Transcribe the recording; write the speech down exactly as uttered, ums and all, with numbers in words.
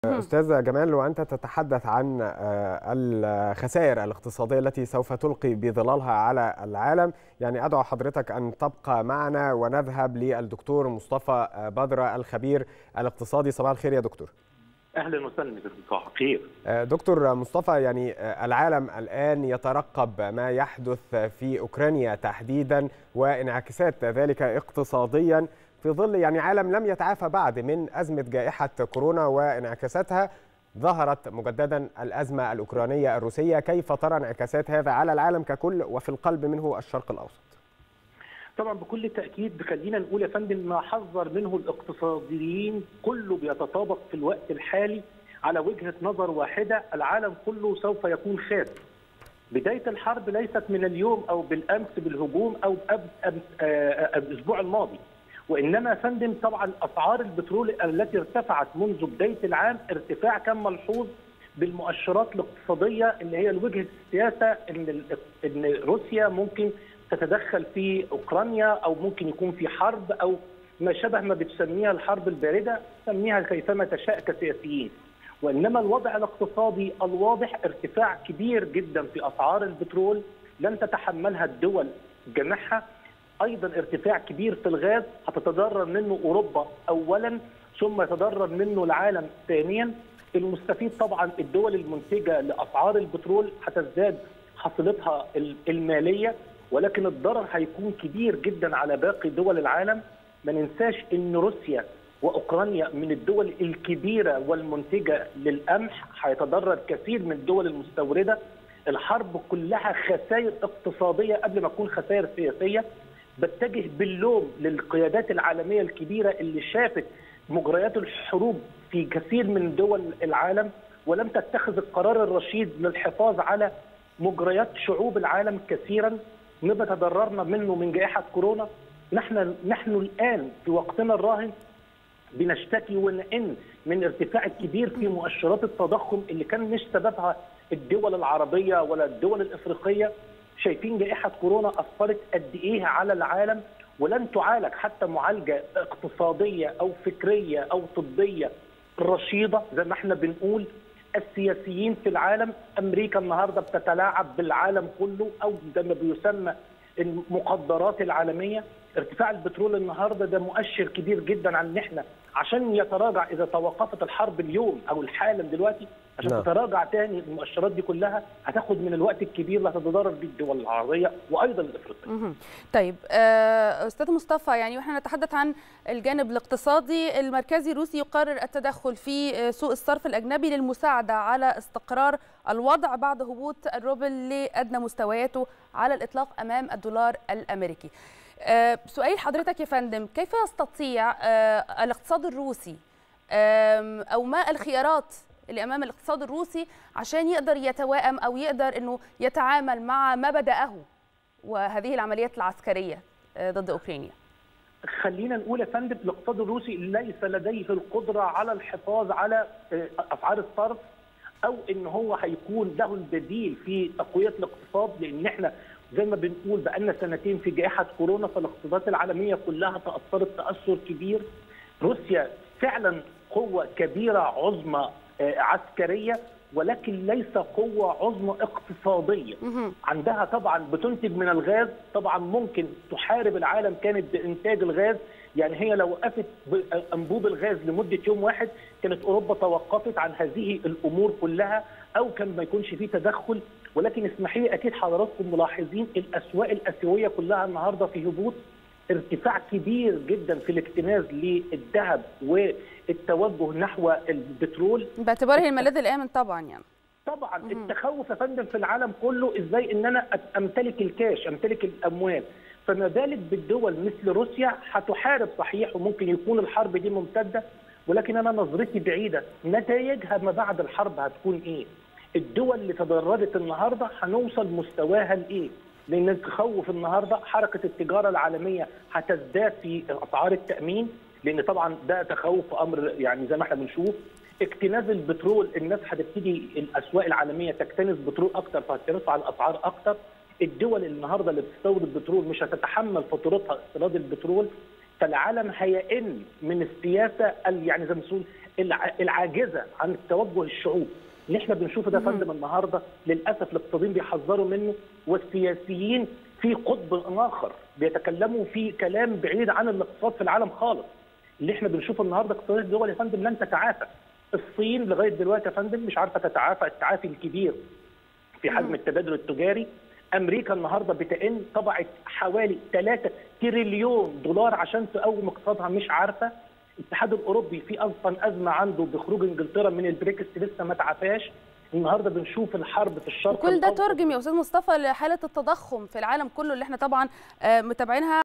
أستاذ جمال، وأنت تتحدث عن الخسائر الاقتصادية التي سوف تلقي بظلالها على العالم، يعني أدعو حضرتك أن تبقى معنا ونذهب للدكتور مصطفى بدرة الخبير الاقتصادي. صباح الخير يا دكتور. اهلا وسهلا، صباح الخير دكتور مصطفى. يعني العالم الآن يترقب ما يحدث في أوكرانيا تحديدا وانعكاسات ذلك اقتصاديا في ظل يعني عالم لم يتعافى بعد من أزمة جائحة كورونا وانعكاساتها. ظهرت مجددا الأزمة الأوكرانية الروسية، كيف ترى انعكاسات هذا على العالم ككل وفي القلب منه الشرق الأوسط؟ طبعا بكل تأكيد خلينا نقول يا فندم ما حذر منه الاقتصاديين كله بيتطابق في الوقت الحالي على وجهة نظر واحدة: العالم كله سوف يكون خاسر. بداية الحرب ليست من اليوم أو بالأمس بالهجوم أو الأسبوع الماضي، وإنما يا فندم طبعا أسعار البترول التي ارتفعت منذ بداية العام ارتفاع كان ملحوظ بالمؤشرات الاقتصادية اللي هي الوجهة السياسة إن إن روسيا ممكن تتدخل في أوكرانيا أو ممكن يكون في حرب أو ما شبه ما بتسميها الحرب الباردة، سميها كيفما تشاء كسياسيين. وإنما الوضع الاقتصادي الواضح ارتفاع كبير جدا في أسعار البترول لن تتحملها الدول جميعها. أيضا ارتفاع كبير في الغاز هتتضرر منه أوروبا أولا ثم يتضرر منه العالم ثانيا. المستفيد طبعا الدول المنتجة لأسعار البترول هتزداد حصيلتها المالية، ولكن الضرر هيكون كبير جدا على باقي دول العالم. ما ننساش ان روسيا واوكرانيا من الدول الكبيره والمنتجه للقمح، هيتضرر كثير من الدول المستورده. الحرب كلها خسائر اقتصاديه قبل ما تكون خسائر سياسيه. بتجه باللوم للقيادات العالميه الكبيره اللي شافت مجريات الحروب في كثير من دول العالم ولم تتخذ القرار الرشيد للحفاظ على مجريات شعوب العالم كثيرا. مما تضررنا منه من جائحة كورونا، نحن نحن الآن في وقتنا الراهن بنشتكي ونئن من ارتفاع كبير في مؤشرات التضخم اللي كان مش سببها الدول العربية ولا الدول الإفريقية. شايفين جائحة كورونا أثرت قد إيه على العالم، ولن تعالج حتى معالجة اقتصادية أو فكرية أو طبية رشيدة زي ما احنا بنقول. السياسيين في العالم، امريكا النهارده بتتلاعب بالعالم كله او زي ما بيسمى المخدرات العالميه. ارتفاع البترول النهارده ده مؤشر كبير جدا عن ان احنا عشان يتراجع اذا توقفت الحرب اليوم او الحالا دلوقتي عشان لا. تتراجع تاني المؤشرات دي كلها هتاخد من الوقت الكبير اللي هتتضرر بيه الدول العربيه وايضا الافريقيه. طيب استاذ مصطفى، يعني واحنا نتحدث عن الجانب الاقتصادي، المركزي الروسي يقرر التدخل في سوق الصرف الاجنبي للمساعده على استقرار الوضع بعد هبوط الروبل لادنى مستوياته على الاطلاق امام الدولار الامريكي. أه سؤال حضرتك يا فندم، كيف يستطيع أه الاقتصاد الروسي أه أو ما الخيارات اللي أمام الاقتصاد الروسي عشان يقدر يتوائم أو يقدر أنه يتعامل مع ما بدأه وهذه العمليات العسكرية أه ضد أوكرانيا؟ خلينا نقول يا فندم الاقتصاد الروسي ليس لديه القدرة على الحفاظ على أسعار الصرف أو أن هو هيكون له البديل في تقوية الاقتصاد، لأن احنا زي ما بنقول بقالنا سنتين في جائحة كورونا فالاقتصادات العالمية كلها تأثرت تأثر كبير. روسيا فعلا قوة كبيرة عظمى عسكرية ولكن ليس قوة عظمى اقتصادية. عندها طبعا بتنتج من الغاز، طبعا ممكن تحارب العالم كانت بإنتاج الغاز. يعني هي لو وقفت أنبوب الغاز لمدة يوم واحد كانت أوروبا توقفت عن هذه الأمور كلها أو كان ما يكونش فيه تدخل. ولكن اسمحي لي، اكيد حضراتكم ملاحظين الاسواق الاسيويه كلها النهارده في هبوط، ارتفاع كبير جدا في الاكتناز للذهب والتوجه نحو البترول باعتباره الملاذ الامن. طبعا يعني طبعا مم. التخوف يا فندم في العالم كله ازاي ان انا امتلك الكاش، امتلك الاموال. فما بالك بالدول مثل روسيا هتحارب صحيح وممكن يكون الحرب دي ممتده، ولكن انا نظرتي بعيده، نتائجها ما بعد الحرب هتكون ايه؟ الدول اللي تضررت النهارده هنوصل مستواها لايه؟ لان التخوف النهارده حركه التجاره العالميه هتزداد في اسعار التامين، لان طبعا ده تخوف امر يعني زي ما احنا بنشوف. اكتناز البترول، الناس هتبتدي الاسواق العالميه تكتنز بترول اكتر فهترفع الاسعار اكتر. الدول النهارده اللي بتستورد بترول مش هتتحمل فاتورتها استيراد البترول. فالعالم هيئن من السياسه يعني زي ما بنقول العاجزه عن التوجه الشعوب. اللي احنا بنشوفه ده يا فندم النهارده للاسف الاقتصاديين بيحذروا منه، والسياسيين في قطب اخر بيتكلموا في كلام بعيد عن الاقتصاد في العالم خالص. اللي احنا بنشوفه النهارده اقتصاديات الدول يا فندم لن تتعافى. الصين لغايه دلوقتي يا فندم مش عارفه تتعافى التعافي الكبير في حجم التبادل التجاري. امريكا النهارده بتئن، طبعت حوالي ثلاثة تريليون دولار عشان تقوم اقتصادها مش عارفه. الاتحاد الاوروبي في اصلا ازمه عنده بخروج انجلترا من البريكس لسه ما تعافاش. النهارده بنشوف الحرب في الشرق وكل ده ترجم يا استاذ مصطفى لحاله التضخم في العالم كله اللي احنا طبعا متابعينها.